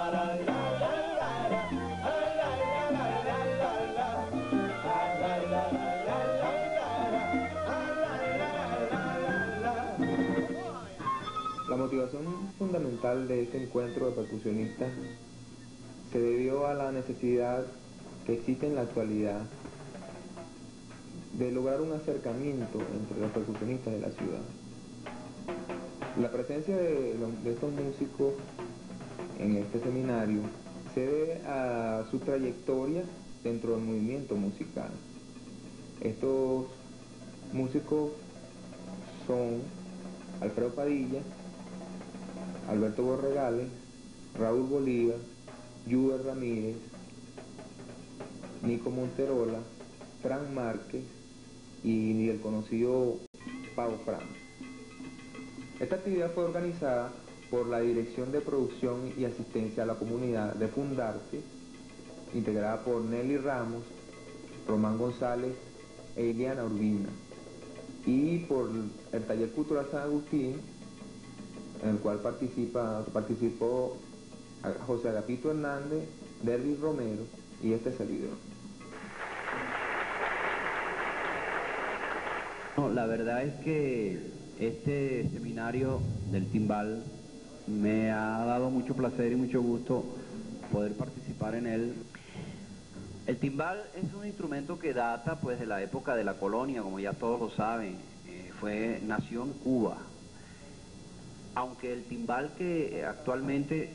La motivación fundamental de este encuentro de percusionistas se debió a la necesidad que existe en la actualidad de lograr un acercamiento entre los percusionistas de la ciudad. La presencia de estos músicos en este seminario se debe a su trayectoria dentro del movimiento musical. Estos músicos son Alfredo Padilla, Alberto Borregales, Raúl Bolívar, Yuber Ramírez, Nico Monterola, Fran Márquez y el conocido Pau Fran. Esta actividad fue organizada por la Dirección de Producción y Asistencia a la Comunidad de Fundarte, integrada por Nelly Ramos, Román González e Iliana Urbina, y por el Taller Cultural San Agustín, en el cual participó José Agapito Hernández, Derby Romero y este servidor. No, la verdad es que este seminario del timbal me ha dado mucho placer y mucho gusto poder participar en él. El timbal es un instrumento que data pues de la época de la colonia, como ya todos lo saben, nació en Cuba. Aunque el timbal que actualmente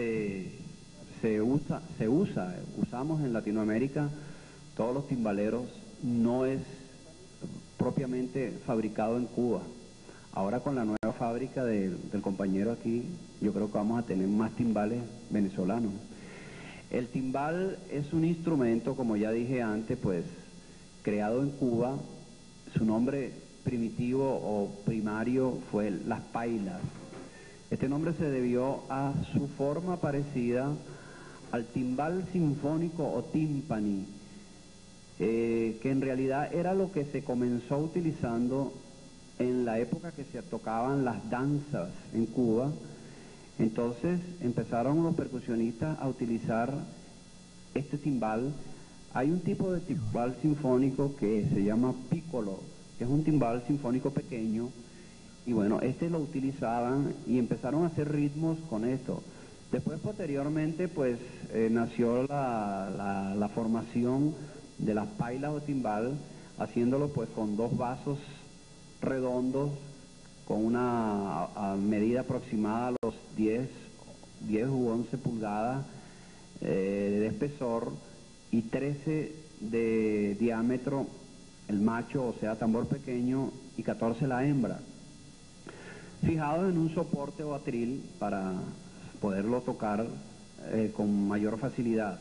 usamos en Latinoamérica, todos los timbaleros, no es propiamente fabricado en Cuba. Ahora con la nueva fábrica del compañero aquí, yo creo que vamos a tener más timbales venezolanos. El timbal es un instrumento, como ya dije antes, pues creado en Cuba. Su nombre primitivo o primario fue las pailas. Este nombre se debió a su forma parecida al timbal sinfónico o timpani, que en realidad era lo que se comenzó utilizando en la época que se tocaban las danzas en Cuba. Entonces empezaron los percusionistas a utilizar este timbal. Hay un tipo de timbal sinfónico que se llama piccolo, que es un timbal sinfónico pequeño, y bueno, este lo utilizaban y empezaron a hacer ritmos con esto. Después, posteriormente, pues nació la formación de las pailas o timbal, haciéndolo pues con dos vasos redondos, con una medida aproximada a los 10 u 11 pulgadas de espesor y 13 de diámetro el macho, o sea, tambor pequeño, y 14 la hembra, fijados en un soporte o atril para poderlo tocar con mayor facilidad.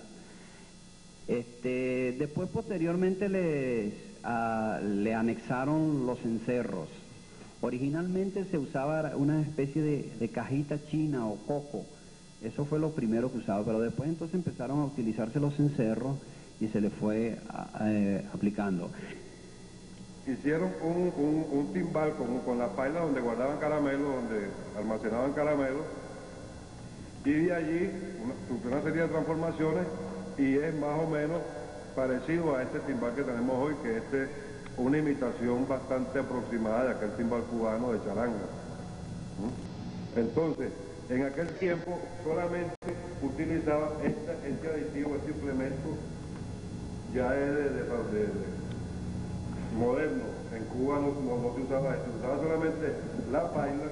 Después, posteriormente, le anexaron los cencerros. Originalmente se usaba una especie de cajita china o coco. Eso fue lo primero que usaba, pero después entonces empezaron a utilizarse los cencerros y se le fue aplicando. Hicieron un timbal con la paila donde guardaban caramelos, donde almacenaban caramelos, y de allí una serie de transformaciones, y es más o menos parecido a este timbal que tenemos hoy, que es una imitación bastante aproximada de aquel timbal cubano de charanga. Entonces, en aquel tiempo solamente utilizaban este aditivo, este implemento, ya es de moderno. En Cuba no se usaba esto, se usaba solamente la paila.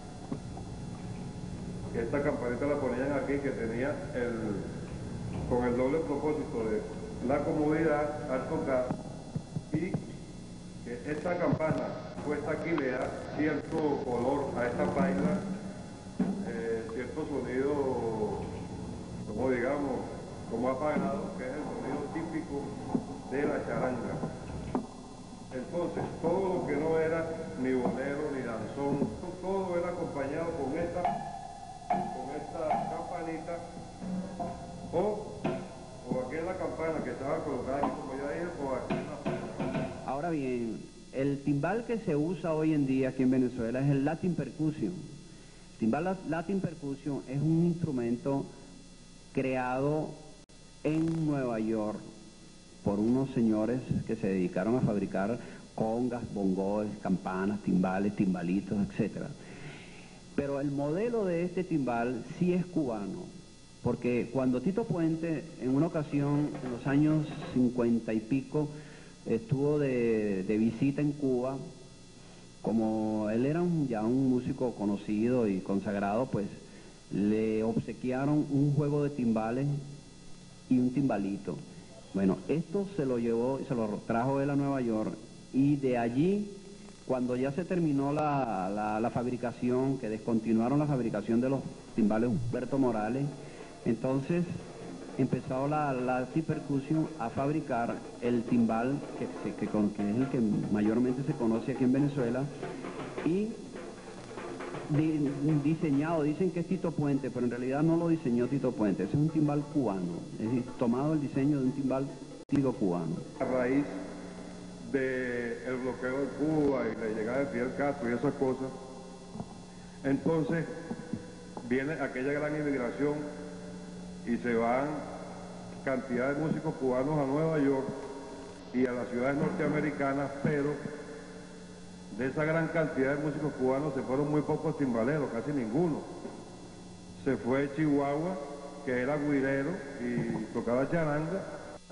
Esta campanita la ponían aquí, que tenía con el doble propósito de la comodidad al tocar, y que esta campana puesta aquí le da cierto color a esta paila, cierto sonido, como digamos, como apagado, que es el sonido típico de la charanga. Entonces, todo lo que no era ni bolero ni danzón, todo era acompañado con esta campanita, o aquella campana que estaba colocada aquí, como ya dije, o aquí. Ahora bien, el timbal que se usa hoy en día aquí en Venezuela es el Latin Percussion. El timbal Latin Percussion es un instrumento creado en Nueva York por unos señores que se dedicaron a fabricar congas, bongos, campanas, timbales, timbalitos, etc. Pero el modelo de este timbal sí es cubano, porque cuando Tito Puente, en una ocasión, en los años 50 y pico, estuvo de visita en Cuba, como él era ya un músico conocido y consagrado, pues le obsequiaron un juego de timbales y un timbalito. Bueno, esto se lo llevó y se lo trajo él a Nueva York, y de allí, cuando ya se terminó la fabricación, que descontinuaron la fabricación de los timbales Humberto Morales, entonces empezó la T-Percussion a fabricar el timbal que es el que mayormente se conoce aquí en Venezuela, y diseñado, dicen que es Tito Puente, pero en realidad no lo diseñó Tito Puente, ese es un timbal cubano, es decir, tomado el diseño de un timbal típico cubano. A raíz del bloqueo de Cuba y la llegada de Fidel Castro y esas cosas, entonces viene aquella gran inmigración y se van cantidad de músicos cubanos a Nueva York y a las ciudades norteamericanas, pero de esa gran cantidad de músicos cubanos se fueron muy pocos timbaleros, casi ninguno. Se fue Chihuahua, que era güirero y tocaba charanga.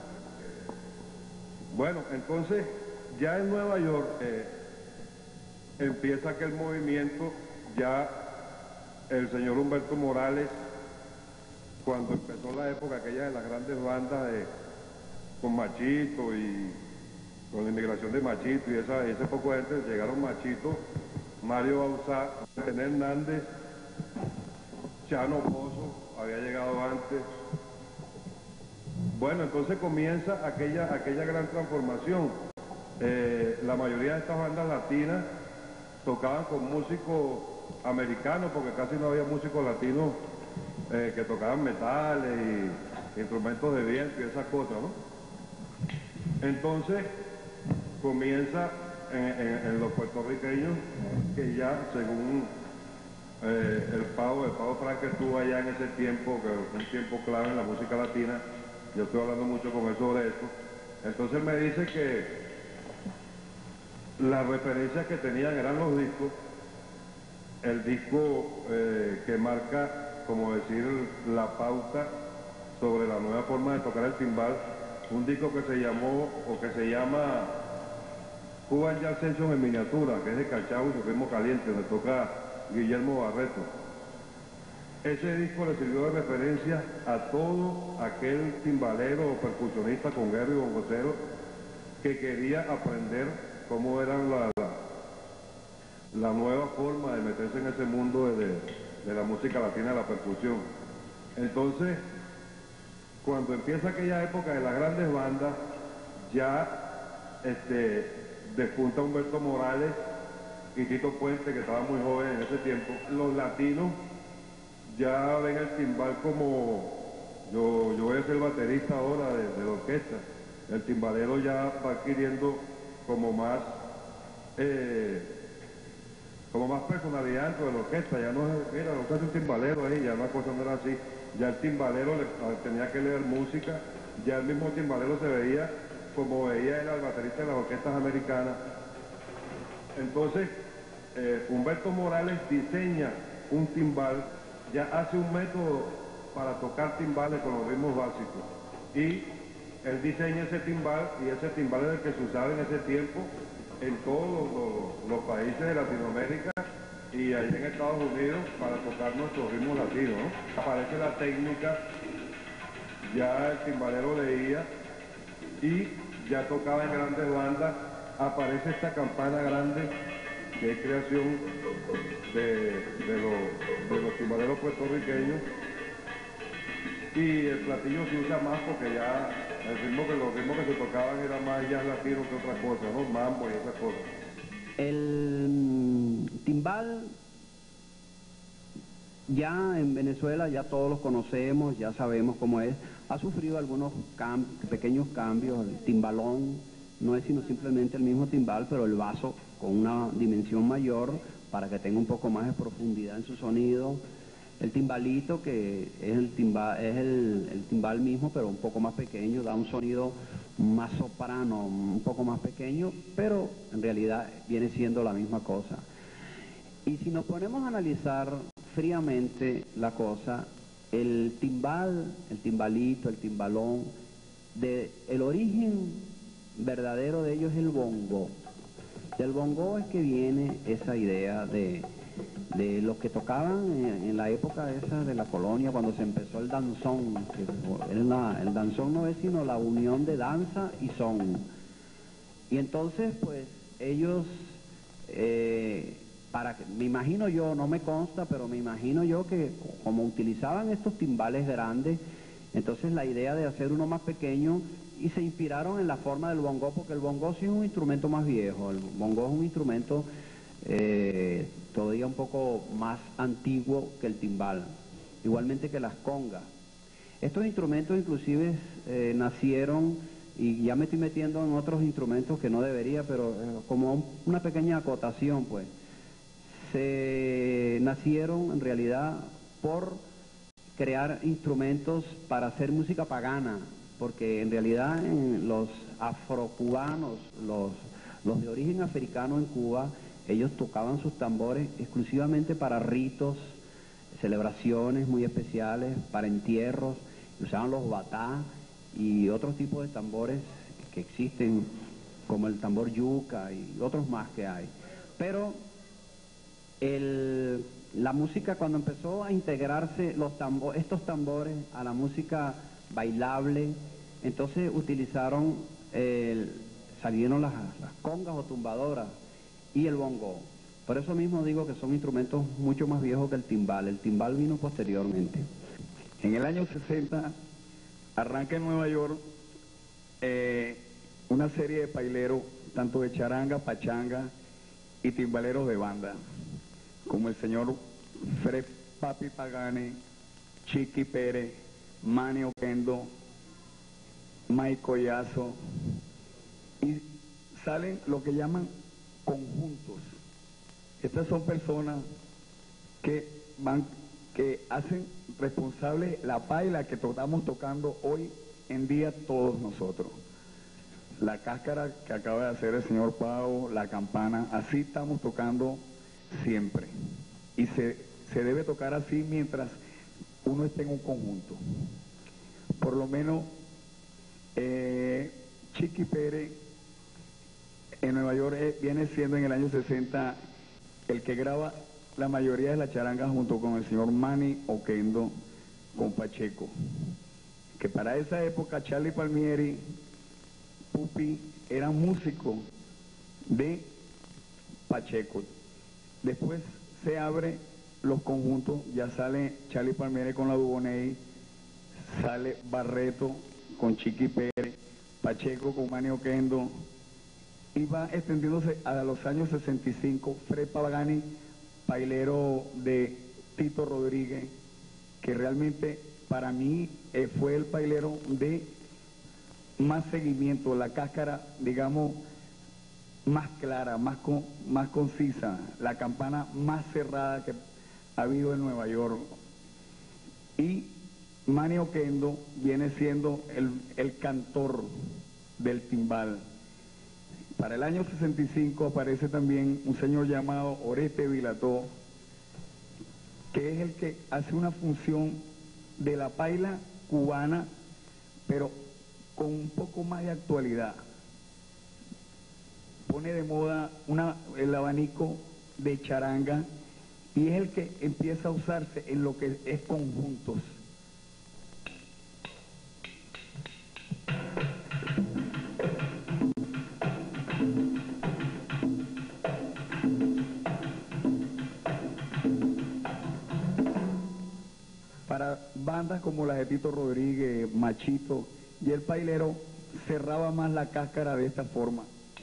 Bueno, entonces ya en Nueva York empieza aquel movimiento, ya el señor Humberto Morales, cuando empezó la época aquella de las grandes bandas con Machito y con la inmigración de Machito y ese poco de gente, llegaron Machito, Mario Bauzá, René Hernández, Chano Pozo, había llegado antes. Bueno, entonces comienza aquella gran transformación. La mayoría de estas bandas latinas tocaban con músicos americanos, porque casi no había músicos latinos que tocaban metales y instrumentos de viento y esas cosas, ¿no? Entonces comienza en los puertorriqueños, que ya según el Pavo Frank, que estuvo allá en ese tiempo, que fue un tiempo clave en la música latina, yo estoy hablando mucho con él sobre esto, entonces me dice que las referencias que tenían eran los discos, el disco que marca, como decir, la pauta sobre la nueva forma de tocar el timbal, un disco que se llamó, o que se llama Cuban Jazz Session en miniatura, que es de Cachao y Ritmo Caliente, donde toca Guillermo Barreto. Ese disco le sirvió de referencia a todo aquel timbalero o percusionista, conguero y bongocero que quería aprender cómo era la nueva forma de meterse en ese mundo de la música latina, de la percusión. Entonces, cuando empieza aquella época de las grandes bandas, ya despunta Humberto Morales y Tito Puente, que estaba muy joven en ese tiempo. Los latinos ya ven el timbal como, yo voy a ser baterista ahora de la orquesta. El timbalero ya va adquiriendo como más personalidad dentro de la orquesta. Ya no es, mira, no es un timbalero ahí, ya una cosa no era así. Ya el timbalero tenía que leer música, ya el mismo timbalero se veía como veía el baterista de las orquestas americanas. Entonces, Humberto Morales diseña un timbal, ya hace un método para tocar timbales con los ritmos básicos. Y él diseña ese timbal, y ese timbal es el que se usaba en ese tiempo en todos los países de Latinoamérica y allí en Estados Unidos para tocar nuestros ritmos latinos, ¿no? Aparece la técnica, ya el timbalero leía y ya tocaba en grandes bandas. Aparece esta campana grande que es creación de los timbaleros puertorriqueños, y el platillo se usa más porque ya los ritmos que se tocaban eran más jazz latino que otra cosa, ¿no? Mambo y esas cosas. El timbal ya en Venezuela ya todos los conocemos, ya sabemos cómo es. Ha sufrido algunos pequeños cambios. El timbalón no es sino simplemente el mismo timbal, pero el vaso con una dimensión mayor para que tenga un poco más de profundidad en su sonido. el timbalito, que es el timbal mismo, pero un poco más pequeño, da un sonido más soprano, un poco más pequeño, pero en realidad viene siendo la misma cosa. Y si nos ponemos a analizar fríamente la cosa, el timbal, el timbalito, el timbalón, el origen verdadero de ellos es el bongo. Del bongo es que viene esa idea de los que tocaban en la época esa de la colonia, cuando se empezó el danzón, que el danzón no es sino la unión de danza y son. Y entonces, pues, ellos, me imagino yo, no me consta, pero me imagino yo que como utilizaban estos timbales grandes, entonces la idea de hacer uno más pequeño, y se inspiraron en la forma del bongo, porque el bongo sí es un instrumento más viejo, el bongo es un instrumento todavía un poco más antiguo que el timbal, igualmente que las congas. Estos instrumentos inclusive nacieron, y ya me estoy metiendo en otros instrumentos que no debería, pero como una pequeña acotación, pues, se nacieron en realidad por crear instrumentos para hacer música pagana, porque en realidad los afrocubanos, los de origen africano en Cuba, ellos tocaban sus tambores exclusivamente para ritos, celebraciones muy especiales, para entierros, usaban los batá y otros tipos de tambores que existen, como el tambor yuca y otros más que hay. Pero la música, cuando empezó a integrarse estos tambores a la música bailable, entonces utilizaron, salieron las congas o tumbadoras y el bongo. Por eso mismo digo que son instrumentos mucho más viejos que el timbal. El timbal vino posteriormente. En el año 60 arranca en Nueva York una serie de paileros, tanto de charanga, pachanga y timbaleros de banda, como el señor Fred Papi Pagani, Chiqui Pérez, Manny Oquendo, Mike Collazo, y salen lo que llaman conjuntos. Estas son personas que hacen responsable la paila que estamos tocando hoy en día todos nosotros. La cáscara que acaba de hacer el señor Pau, la campana, así estamos tocando siempre. Y se debe tocar así mientras uno esté en un conjunto. Por lo menos Chiqui Pérez en Nueva York viene siendo en el año 60 el que graba la mayoría de la charanga junto con el señor Manny Oquendo, con Pacheco, que para esa época Charlie Palmieri, Pupi, eran músicos de Pacheco. Después se abre los conjuntos, ya sale Charlie Palmieri con la Duboney, sale Barreto con Chiqui Pérez, Pacheco con Manny Oquendo, y va extendiéndose a los años 65, Fred Pagani, pailero de Tito Rodríguez, que realmente para mí fue el pailero de más seguimiento, la cáscara, digamos, más clara, más concisa, la campana más cerrada que ha habido en Nueva York. Y Manny Oquendo viene siendo el cantor del timbal. Para el año 65 aparece también un señor llamado Oreste Vilató, que es el que hace una función de la paila cubana, pero con un poco más de actualidad. Pone de moda el abanico de charanga y es el que empieza a usarse en lo que es conjuntos. Para bandas como las de Tito Rodríguez, Machito, y el pailero cerraba más la cáscara de esta forma.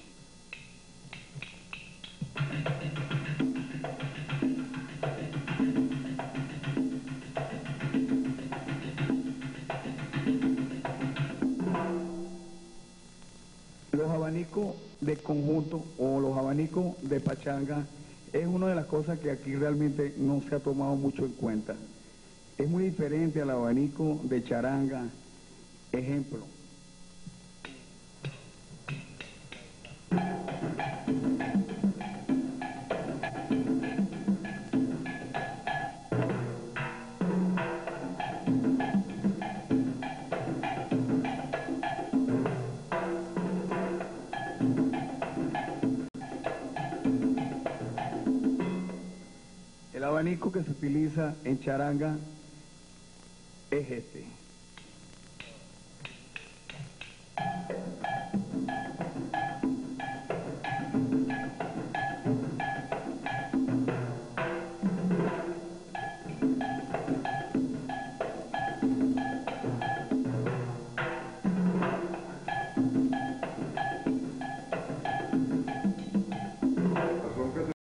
Los abanicos de conjunto o los abanicos de pachanga es una de las cosas que aquí realmente no se ha tomado mucho en cuenta. Es muy diferente al abanico de charanga. Ejemplo. El abanico que se utiliza en charanga es este.